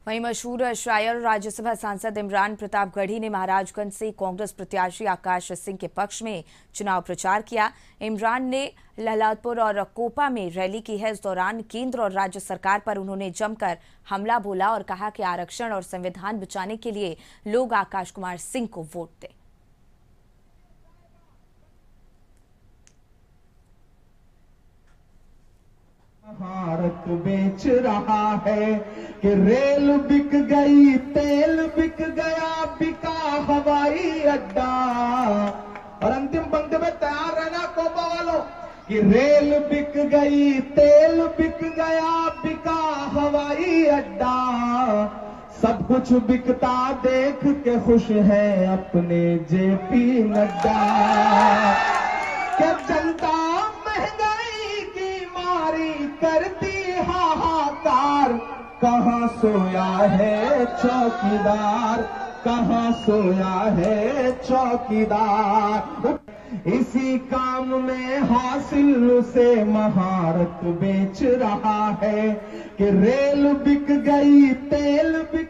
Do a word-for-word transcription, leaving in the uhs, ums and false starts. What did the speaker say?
वहीं मशहूर शायर और राज्यसभा सांसद इमरान प्रताप गढ़ी ने महाराजगंज से कांग्रेस प्रत्याशी आकाश सिंह के पक्ष में चुनाव प्रचार किया। इमरान ने लहलादपुर और कोपा में रैली की है। इस दौरान केंद्र और राज्य सरकार पर उन्होंने जमकर हमला बोला और कहा कि आरक्षण और संविधान बचाने के लिए लोग आकाश कुमार सिंह को वोट दें। भारत बेच रहा है कि रेल बिक गई, तेल बिक गया, बिका हवाई अड्डा। और अंतिम पंक्ति में तैयार रहना कोपा वालों कि रेल बिक गई, तेल बिक गया, बिका हवाई अड्डा। सब कुछ बिकता देख के खुश है अपने जेपी नड्डा। क्या जनता महंगाई की मारी करती हाहाकार, कहां सोया है चौकीदार, कहां सोया है चौकीदार। इसी काम में हासिल उसे महारत बेच रहा है कि रेल बिक गई, तेल बिक